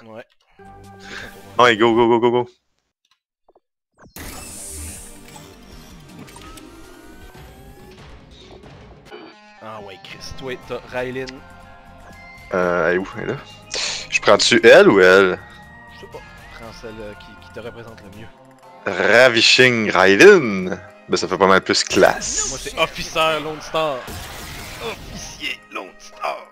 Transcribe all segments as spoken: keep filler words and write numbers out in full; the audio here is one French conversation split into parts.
Ouais. Ouais, go, go, go, go, go. Ah ouais, Chris, toi, t'as Raylin. Euh, elle est où? Elle est là? Je prends-tu elle ou elle? Je sais pas. Prends celle euh, qui, qui te représente le mieux. Ravishing Raiden? Ben ça fait pas mal plus classe. Moi c'est Officer Lone Star. Officier Lone Star.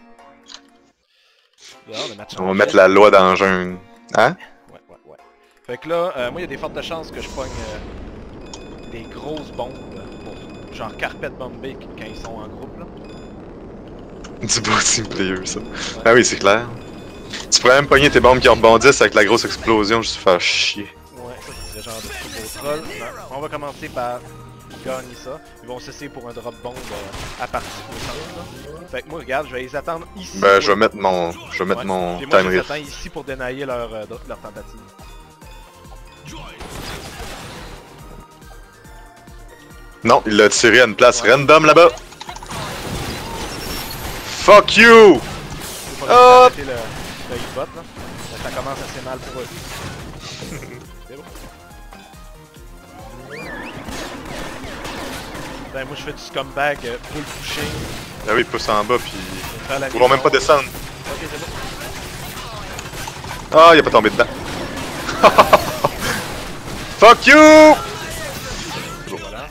Là, on, a match On va mettre la loi dans le jungle. Hein? Ouais, ouais, ouais. Fait que là, euh, moi il y a des fortes de chances que je pogne euh, des grosses bombes pour genre carpet bombé quand ils sont en groupe là. Du beau team player ça. Ouais. Ah oui, c'est clair. Tu pourrais même pogner tes bombes qui rebondissent avec la grosse explosion juste pour faire chier. Ouais, ça c'est genre de beau troll. Non, on va commencer par gagner ça. Ils vont cesser pour un drop bomb euh, à partir du centre. Là. Fait que moi regarde, je vais les attendre ici. Ben je vais mettre mon. Je vais mettre ouais. mon Et moi, time je les rift. attends ici pour dénailler leur, euh, leur tentative. Non, il l'a tiré à une place ouais. random là-bas. Fuck you! Il faut arrêter le, le hitbot là. Ça commence assez mal pour eux. C'est bon. Ben moi je fais du scumbag euh, full pushing. Ah oui, pousse en bas puis ils pourront même pas descendre. Ok, c'est bon. Ah, oh, il a pas tombé dedans. Fuck you! Voilà.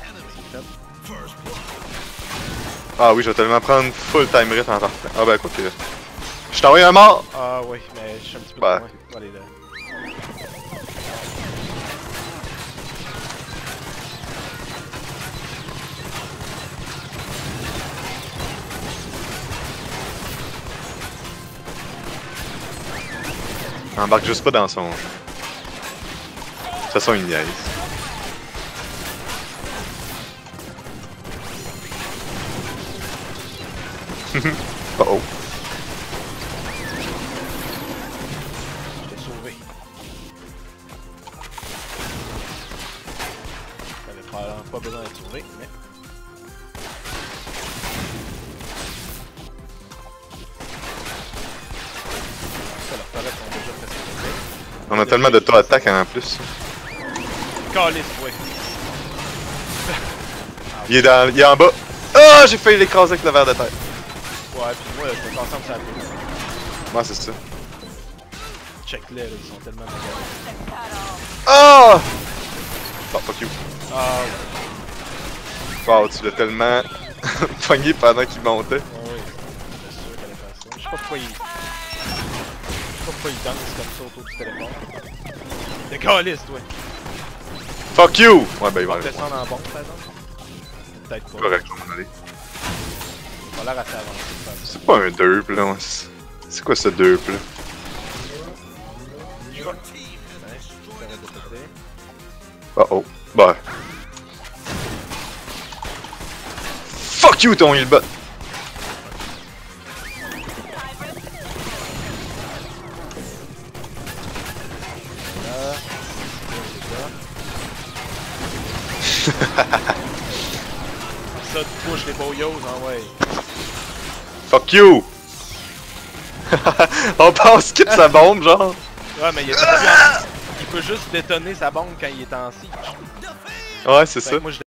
Ah oui, je vais tellement prendre full time rate en partant. Ah ben quoi que... Je t'ai envoyé un mort! Ah oui, mais je suis un petit peu bah. loin. On va aller là. Embarque juste pas dans son... De toute façon, il niaise. Oh oh. Je t'ai sauvé. T'avais probablement pas besoin d'être sauvé, mais... Ça, leurs palettes sont déjà presque faits. On a tellement de taux d'attaque en plus. Calice, ouais. Il est dans... Il est en bas. Ah, oh, j'ai failli l'écraser avec le verre de terre. Ouais, pis moi, je me concentre sur la tête. Ouais, c'est ça. Check-les, ils sont tellement magasins. Ah! Oh! Bon, fuck you. Ah ouais. Wow, tu l'as tellement pogné pendant qu'il montait. Ouais, oui, c'est sûr qu'elle allait faire ça. Je sais pas pourquoi il... Je sais pas pourquoi il danse comme ça autour du téléphone. T'es caliste, ouais. Fuck you! Ouais, ben il va aller. Descendre en bombe, par exemple? Peut-être pas. Correct, on va aller. Il a l'air assez avancé. C'est pas un derp là. C'est quoi ce derp là? Je vois. Ouais, t'arrêtes de péter. Oh oh. Bah. Fuck you ton healbot! Là. Ça te push les boyos, hein, ouais. Fuck you! On pense quitte sa bombe, genre! Ouais, mais il, a... il peut juste détonner sa bombe quand il est en siege. Ouais, c'est ça. Moi, je